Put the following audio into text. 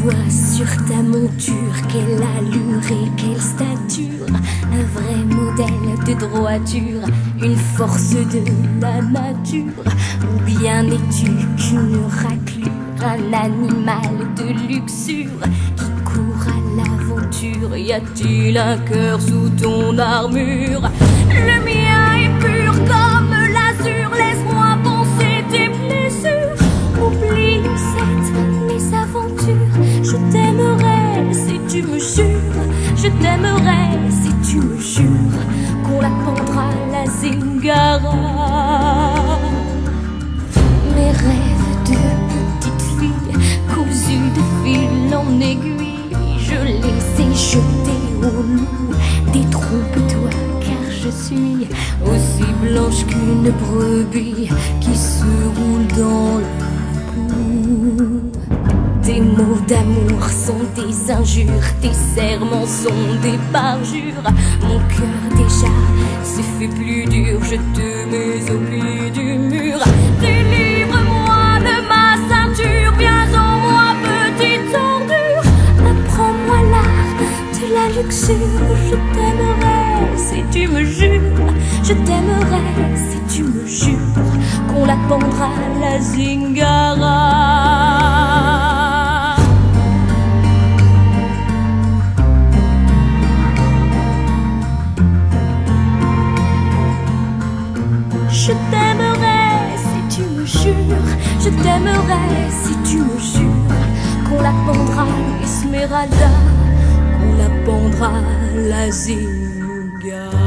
vois sur ta monture quelle allure et quelle stature, un vrai modèle de droiture, une force de la nature. Ou bien es-tu qu'une raclure, un animal de luxure qui court à l'aventure? Y a-t-il un cœur sous ton armure? Le mien est pur comme l'azur, laisse-moi penser tes blessures. Oublie cette mésaventure, je t'aimerai si tu me jures, je t'aimerai si tu me jures qu'on la pendra la zingara. Mes rêves de petite fille, cousus de fil en aiguille, je les ai jetés au loup. Détrompe-toi car je suis aussi blanche qu'une brebis qui se roule dans le boue. Tes mots d'amour sont des injures, tes serments sont des parjures. Mon cœur déjà se fait plus dur, je te mets au pied du mur. Délivre-moi de ma ceinture, viens en moi petite ordure. Apprends-moi l'art de la luxure, je t'aimerai si tu me jures, je t'aimerai si tu me jures qu'on la pendra la zingara. Je t'aimerai si tu me jures, je t'aimerai si tu me jures qu'on la pendra Esmeralda, qu'on la pendra la zingara.